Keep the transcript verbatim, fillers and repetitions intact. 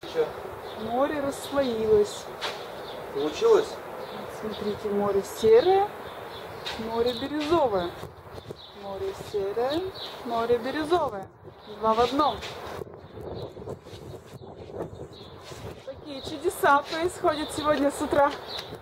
Че? Море расслоилось. Получилось? Смотрите, море серое, море бирюзовое. Море серое, море бирюзовое. Два в одном. Такие чудеса происходят сегодня с утра.